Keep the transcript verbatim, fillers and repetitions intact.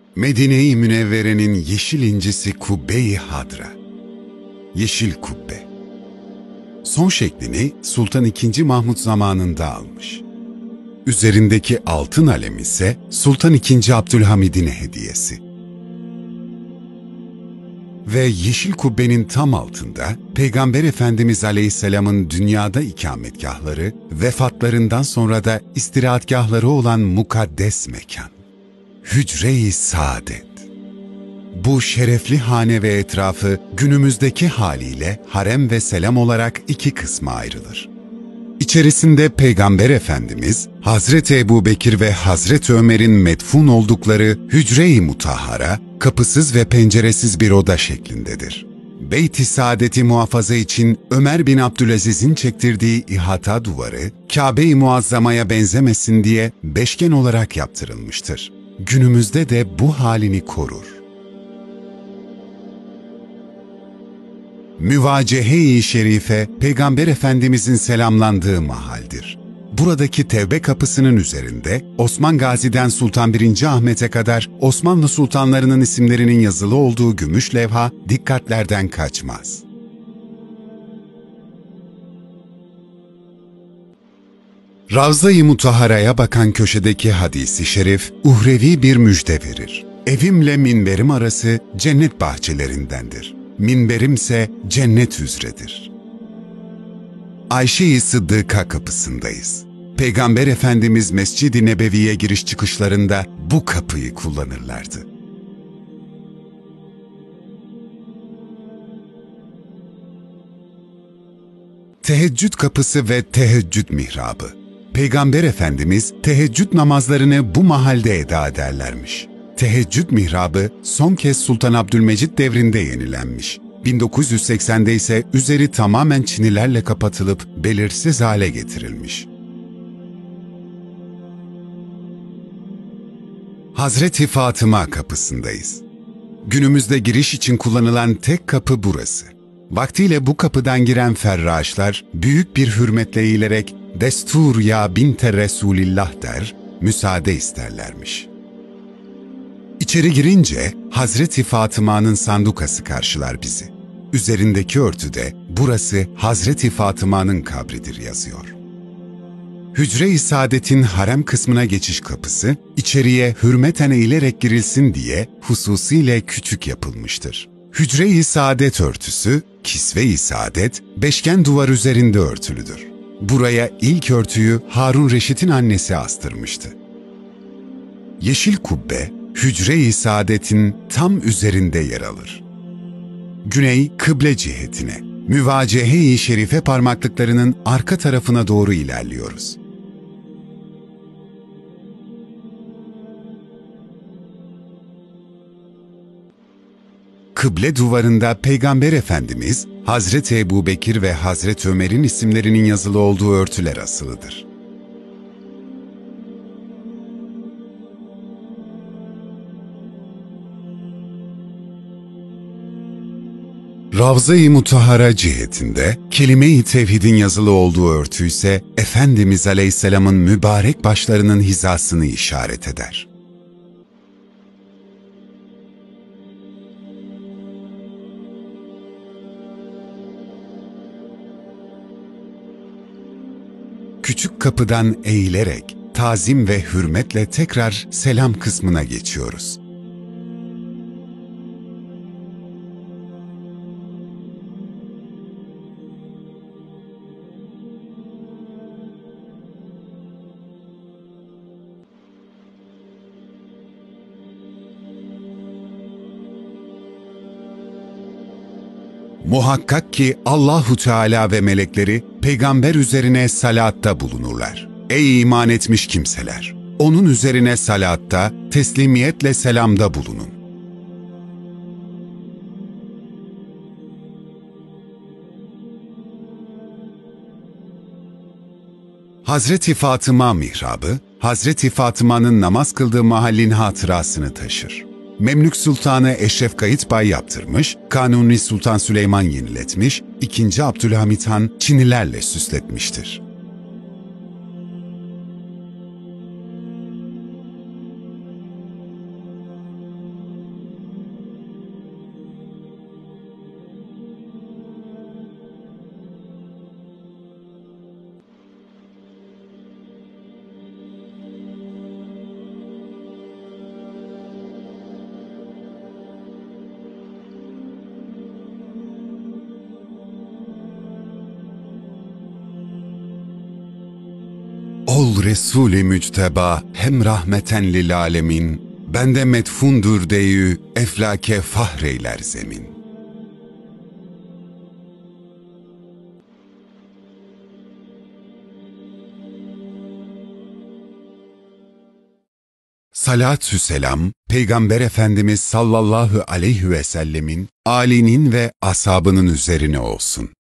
Medine-i Münevvere'nin yeşil incisi Kubbe-i Hadra. Yeşil kubbe. Son şeklini Sultan ikinci. Mahmud zamanında almış. Üzerindeki altın alem ise Sultan ikinci. Abdülhamid'in hediyesi. Ve yeşil kubbenin tam altında Peygamber Efendimiz Aleyhisselam'ın dünyada ikametgahları, vefatlarından sonra da istirahatgahları olan mukaddes mekan. Hücre-i Saadet. Bu şerefli hane ve etrafı günümüzdeki haliyle harem ve selam olarak iki kısma ayrılır. İçerisinde Peygamber Efendimiz, Hazreti Ebubekir ve Hazreti Ömer'in medfun oldukları Hücre-i Mutahhara, kapısız ve penceresiz bir oda şeklindedir. Beyt-i Saadet'i muhafaza için Ömer bin Abdülaziz'in çektirdiği ihata duvarı, Kabe-i Muazzama'ya benzemesin diye beşgen olarak yaptırılmıştır. Günümüzde de bu halini korur. Müvacehe-i Şerife, Peygamber Efendimizin selamlandığı mahaldir. Buradaki Tevbe kapısının üzerinde Osman Gazi'den Sultan birinci. Ahmet'e kadar Osmanlı sultanlarının isimlerinin yazılı olduğu gümüş levha dikkatlerden kaçmaz. Ravza-i Mutahhara'ya bakan köşedeki hadis-i şerif, uhrevi bir müjde verir. Evimle minberim arası cennet bahçelerindendir. Minberimse cennet üzredir. Ayşe-i Sıddıka kapısındayız. Peygamber Efendimiz Mescid-i Nebevi'ye giriş çıkışlarında bu kapıyı kullanırlardı. Teheccüd kapısı ve teheccüd mihrabı. Peygamber Efendimiz teheccüd namazlarını bu mahalde eda ederlermiş. Teheccüd mihrabı son kez Sultan Abdülmecid devrinde yenilenmiş. bin dokuz yüz seksende ise üzeri tamamen çinilerle kapatılıp belirsiz hale getirilmiş. Hazreti Fatıma kapısındayız. Günümüzde giriş için kullanılan tek kapı burası. Vaktiyle bu kapıdan giren ferraşlar büyük bir hürmetle eğilerek "Destur ya binte Resulillah" der, müsaade isterlermiş. İçeri girince Hazreti Fatıma'nın sandukası karşılar bizi. Üzerindeki örtüde burası Hazreti Fatıma'nın kabridir yazıyor. Hücre-i Saadet'in harem kısmına geçiş kapısı, içeriye hürmeten eğilerek girilsin diye hususiyle küçük yapılmıştır. Hücre-i Saadet örtüsü, Kisve-i Saadet, beşgen duvar üzerinde örtülüdür. Buraya ilk örtüyü Harun Reşit'in annesi astırmıştı. Yeşil kubbe, Hücre-i Saadet'in tam üzerinde yer alır. Güney kıble cihetine, Müvacehe-i Şerife parmaklıklarının arka tarafına doğru ilerliyoruz. Kıble duvarında Peygamber Efendimiz, Hazreti Ebubekir ve Hazreti Ömer'in isimlerinin yazılı olduğu örtüler asılıdır. Ravza-i Mutahhara cihetinde kelime-i tevhidin yazılı olduğu örtü ise Efendimiz Aleyhisselam'ın mübarek başlarının hizasını işaret eder. Küçük kapıdan eğilerek tazim ve hürmetle tekrar selam kısmına geçiyoruz. Muhakkak ki Allahu Teala ve melekleri peygamber üzerine salatta bulunurlar. Ey iman etmiş kimseler! Onun üzerine salatta, teslimiyetle selamda bulunun. Hazreti Fatıma mihrabı, Hazreti Fatıma'nın namaz kıldığı mahallin hatırasını taşır. Memlük Sultanı Eşref Kayıt Bay yaptırmış, Kanuni Sultan Süleyman yeniletmiş, ikinci. Abdülhamit Han çinilerle süsletmiştir. Ol Resul-i Mücteba hem rahmeten lil alemin, bende medfundur deyü eflake fahreyler zemin. Salatü selam, Peygamber Efendimiz sallallahu aleyhi ve sellemin, âlinin ve ashabının üzerine olsun.